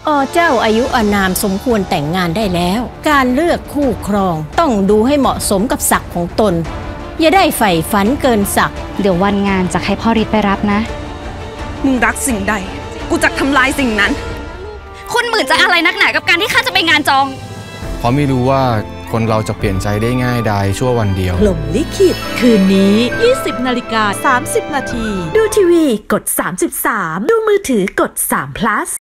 เจ้าอายุอานามสมควรแต่งงานได้แล้วการเลือกคู่ครองต้องดูให้เหมาะสมกับศักดิ์ของตนอย่าได้ใฝ่ฝันเกินศักดิ์เดี๋ยววันงานจะให้พ่อฤทธิ์ไปรับนะมึงรักสิ่งใดกูจะทำลายสิ่งนั้นคุณหมื่นจะอะไรนักหนากับการที่ข้าจะไปงานจองเพราะไม่รู้ว่าคนเราจะเปลี่ยนใจได้ง่ายดายชั่ววันเดียวพรหมลิขิตคืนนี้ 20:30 น.ดูทีวีกด33ดูมือถือกด3 plus